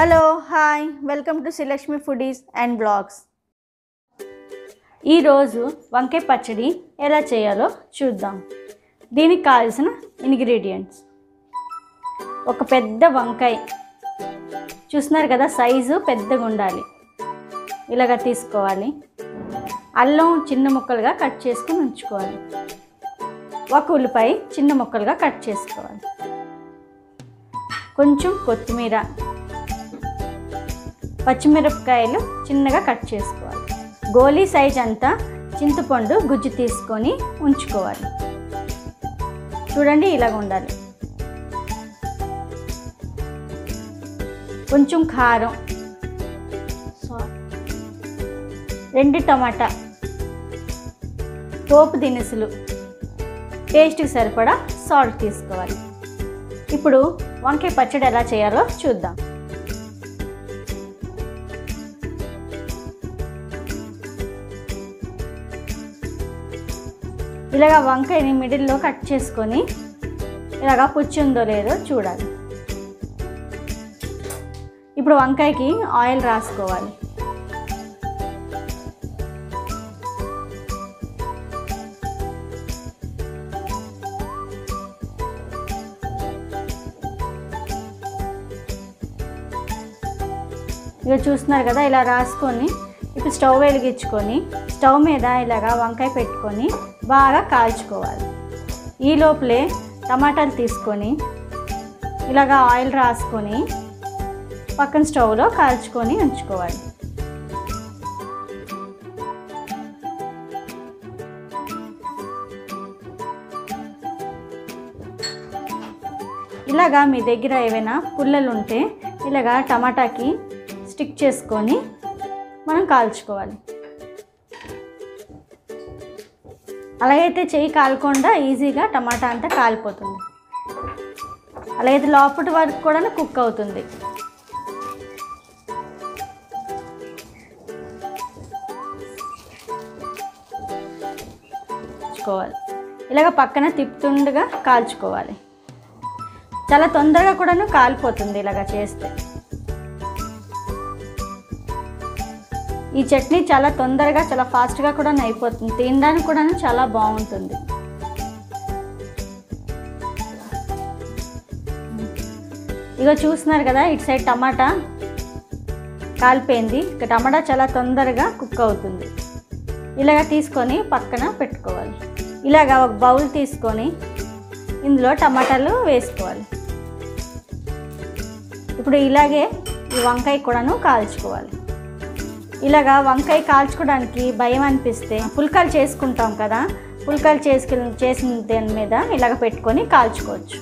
Hello hi welcome to Srilakshmi foodies and blogs. ఈరోజు వంకాయ పచ్చడి ఎలా చేయాలో చూద్దాం. దీనికి కావాల్సిన ఇంగ్రీడియంట్స్: ఒక పెద్ద వంకాయ, చూస్తున్నారు కదా సైజు పెద్దగా ఉండాలి, ఇలాగ తీసుకోవాలి. అల్లం చిన్న ముక్కలుగా కట్ చేసుకుని ఉంచుకోవాలి. ఒక ఉల్లిపాయ చిన్న ముక్కలుగా కట్ చేసుకోవాలి. కొంచెం కొత్తిమీర, పచ్చిమిరపకాయలు చిన్నగా కట్ చేసుకోవాలి. గోలీ సైజ్ అంతా చింతపండు గుజ్జు తీసుకొని ఉంచుకోవాలి. చూడండి ఇలాగ ఉండాలి. కొంచెం కారం, 2 టమాటా, పోపు దినుసులు, టేస్ట్కి సరిపడా సాల్ట్ తీసుకోవాలి. ఇప్పుడు వంకాయ పచ్చడి ఎలా చేయాలో చూద్దాం. ఇలాగా వంకాయని మిడిల్లో కట్ చేసుకొని ఇలాగా పుచ్చి ఉందో లేదో చూడాలి. ఇప్పుడు వంకాయకి ఆయిల్ రాసుకోవాలి. ఇక చూస్తున్నారు కదా, ఇలా రాసుకొని ఇప్పుడు స్టవ్ వెలిగించుకొని స్టవ్ మీద ఇలాగా వంకాయ పెట్టుకొని బాగా కాల్చుకోవాలి. ఈ లోపలే టమాటాలు తీసుకొని ఇలాగా ఆయిల్ రాసుకొని పక్కన స్టవ్లో కాల్చుకొని ఉంచుకోవాలి. ఇలాగా మీ దగ్గర ఏవైనా పుల్లలు ఉంటే ఇలాగా టమాటాకి స్టిక్ చేసుకొని మనం కాల్చుకోవాలి. అలాగైతే చెయ్యి కాలకుండా ఈజీగా టమాటా అంతా కాలిపోతుంది. అలాగైతే లోపటి వరకు కూడా కుక్ అవుతుంది. ఇలాగ పక్కన తిప్పుతుండగా కాల్చుకోవాలి. చాలా తొందరగా కూడా కాలిపోతుంది ఇలాగ చేస్తే. ఈ చట్నీ చాలా తొందరగా చాలా ఫాస్ట్గా కూడా అయిపోతుంది. తినడానికి కూడా చాలా బాగుంటుంది. ఇక చూస్తున్నారు కదా, ఇటు సైడ్ టమాటా కాలిపోయింది. ఇక టమాటా చాలా తొందరగా కుక్ అవుతుంది. ఇలాగ తీసుకొని పక్కన పెట్టుకోవాలి. ఇలాగ ఒక బౌల్ తీసుకొని ఇందులో టమాటాలు వేసుకోవాలి. ఇప్పుడు ఇలాగే ఈ వంకాయ కూడాను కాల్చుకోవాలి. ఇలాగా వంకాయ కాల్చుకోవడానికి భయం అనిపిస్తే పుల్కాలు చేసుకుంటాం కదా, పుల్కాలు చేసిన దాని మీద ఇలాగ పెట్టుకొని కాల్చుకోవచ్చు.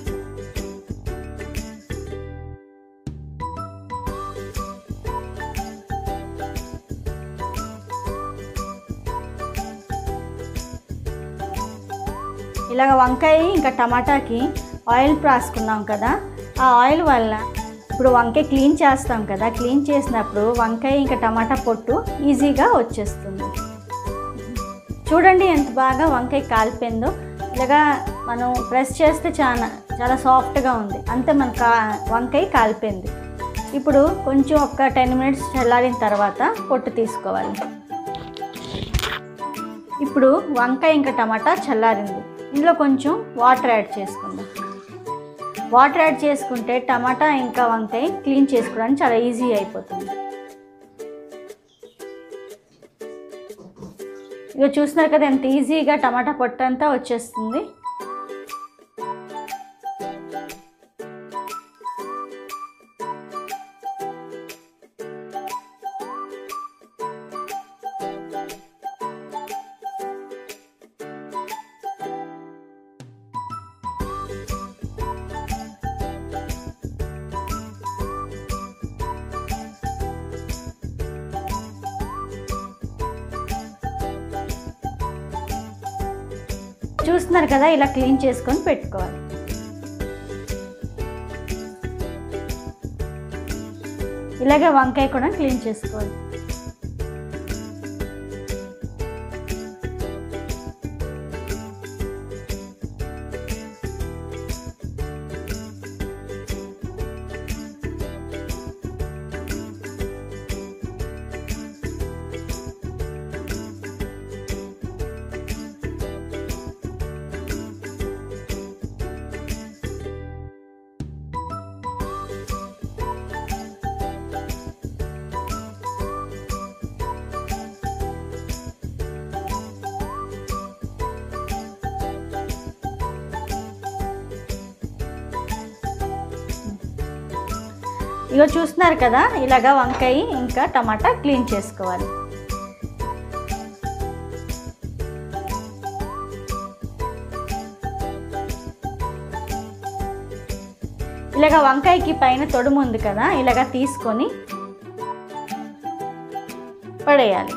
ఇలాగ వంకాయ ఇంకా టమాటాకి ఆయిల్ రాసుకున్నాం కదా, ఆ ఆయిల్ వల్ల ఇప్పుడు వంకాయ క్లీన్ చేస్తాం కదా, క్లీన్ చేసినప్పుడు వంకాయ ఇంకా టమాటా పొట్టు ఈజీగా వచ్చేస్తుంది. చూడండి ఎంత బాగా వంకాయ కాలిపోయిందో. ఇలాగా మనం ప్రెస్ చేస్తే చాలా సాఫ్ట్గా ఉంది. అంతే మన వంకాయ కాలిపోయింది. ఇప్పుడు కొంచెం ఒక 10 మినిట్స్ చల్లారిన తర్వాత పొట్టు తీసుకోవాలి. ఇప్పుడు వంకాయ ఇంకా టమాటా చల్లారింది. ఇందులో కొంచెం వాటర్ యాడ్ చేసుకుందాం. వాటర్ యాడ్ చేసుకుంటే టమాటా ఇంకా వంకాయ క్లీన్ చేసుకోవడానికి చాలా ఈజీ అయిపోతుంది. ఇక చూస్తున్నారు కదా ఎంత ఈజీగా టమాటా పొట్టు అంతా వచ్చేస్తుంది. చూస్తున్నారు కదా, ఇలా క్లీన్ చేసుకొని పెట్టుకోవాలి. ఇలాగే వంకాయ కూడా క్లీన్ చేసుకోవాలి. ఇగో చూస్తున్నారు కదా, ఇలాగా వంకాయ ఇంకా టమాటా క్లీన్ చేసుకోవాలి. ఇలాగ వంకాయకి పైన తొడుము ఉంది కదా, ఇలాగ తీసుకొని పడేయాలి.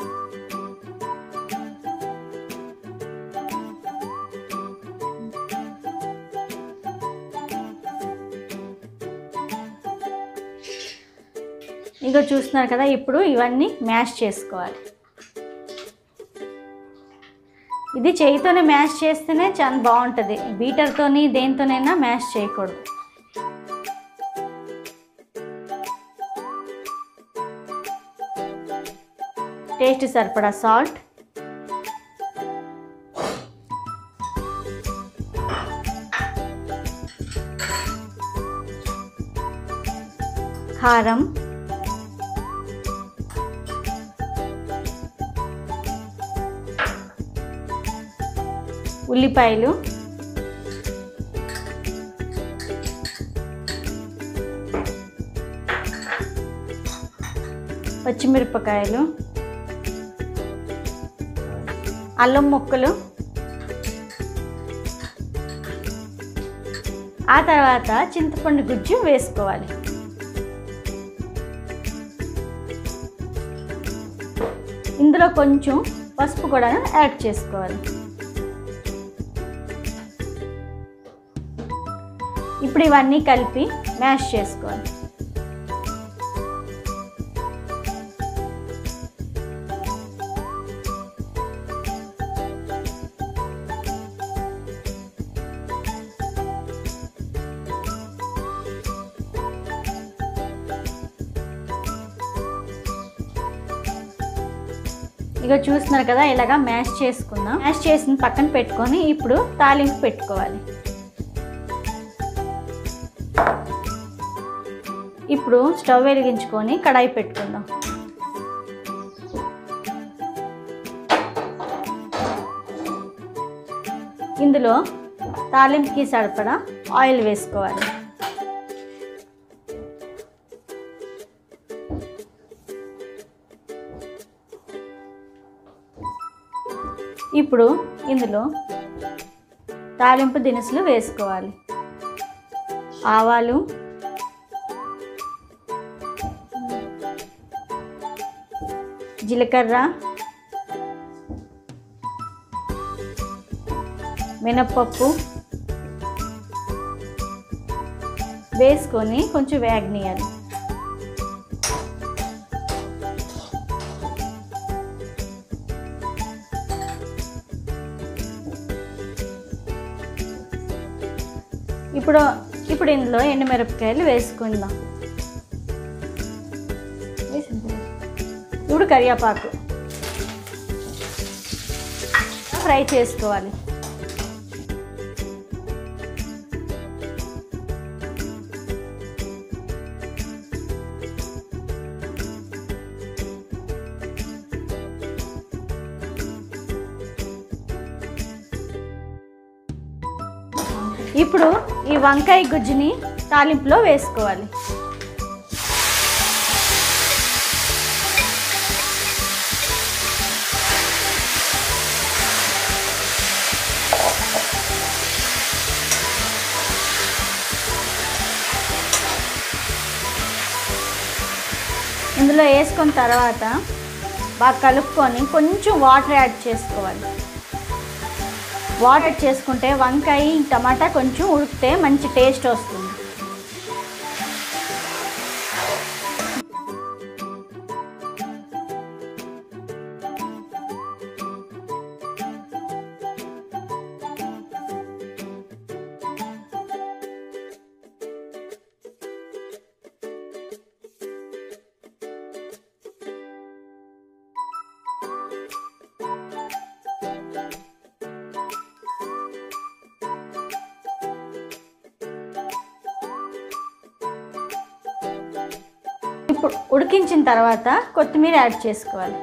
ఇగో చూస్తున్నారు కదా, ఇప్పుడు ఇవన్నీ మ్యాష్ చేసుకోవాలి. ఇది చేయితోనే మ్యాష్ చేస్తేనే చాలా బాగుంటుంది, బీటర్తోని దేనితోనైనా మ్యాష్ చేయకూడదు. టేస్ట్ సరిపడా సాల్ట్, కారం, ఉల్లిపాయలు, పచ్చిమిరపకాయలు, అల్లం ముక్కలు, ఆ తర్వాత చింతపండు గుజ్జు వేసుకోవాలి. ఇందులో కొంచెం పసుపు కూడా యాడ్ చేసుకోవాలి. ఇప్పుడు ఇవన్నీ కలిపి మ్యాష్ చేసుకోవాలి. ఇక చూస్తున్నారు కదా, ఇలాగా మ్యాష్ చేసుకుందాం. మ్యాష్ చేసిన పక్కన పెట్టుకొని ఇప్పుడు తాలింపు పెట్టుకోవాలి. ఇప్పుడు స్టవ్ వెలిగించుకొని కడాయి పెట్టుకుందాం. ఇందులో తాలింపుకి సరిపడా ఆయిల్ వేసుకోవాలి. ఇప్పుడు ఇందులో తాలింపు దినుసులు వేసుకోవాలి. ఆవాలు, జీలకర్ర, మినప్పప్పు వేసుకొని కొంచెం వేగనియాలి. ఇప్పుడు ఇందులో ఎండుమిరపకాయలు వేసుకుందాం. ఇప్పుడు కరివేపాకు ఫ్రై చేసుకోవాలి. ఇప్పుడు ఈ వంకాయ గుజ్జుని తాలింపులో వేసుకోవాలి. ఇందులో వేసుకున్న తర్వాత బాగా కలుపుకొని కొంచెం వాటర్ యాడ్ చేసుకోవాలి. వాటర్ చేసుకుంటే వంకాయ టమాటా కొంచెం ఉడికితే మంచి టేస్ట్ వస్తుంది. ఇప్పుడు ఉడికించిన తర్వాత కొత్తిమీర యాడ్ చేసుకోవాలి.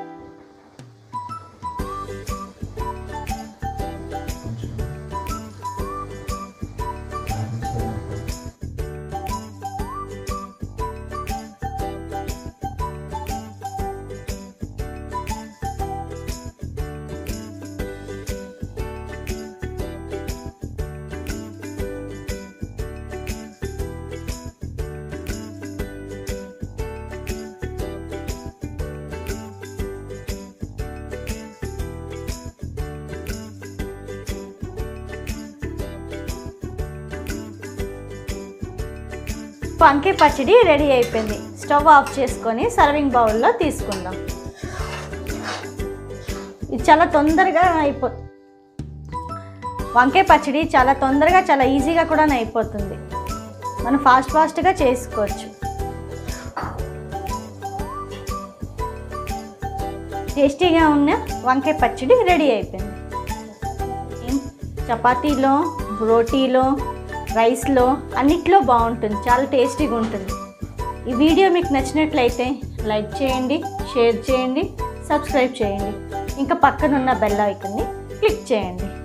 వంకాయ పచ్చడి రెడీ అయిపోయింది. స్టవ్ ఆఫ్ చేసుకొని సర్వింగ్ బౌల్లో తీసుకుందాం. ఇది చాలా తొందరగా అయిపోతుంది. వంకాయ పచ్చడి చాలా తొందరగా చాలా ఈజీగా కూడా అయిపోతుంది. మనం ఫాస్ట్గా చేసుకోవచ్చు. టేస్టీగా ఉన్న వంకాయ పచ్చడి రెడీ అయిపోయింది. చపాతీలో, రోటీలో, రైస్లో అన్నిట్లో బాగుంటుంది. చాలా టేస్టీగా ఉంటుంది. ఈ వీడియో మీకు నచ్చినట్లయితే లైక్ చేయండి, షేర్ చేయండి, సబ్స్క్రైబ్ చేయండి. ఇంకా పక్కనున్న బెల్ ఐకాన్ని క్లిక్ చేయండి.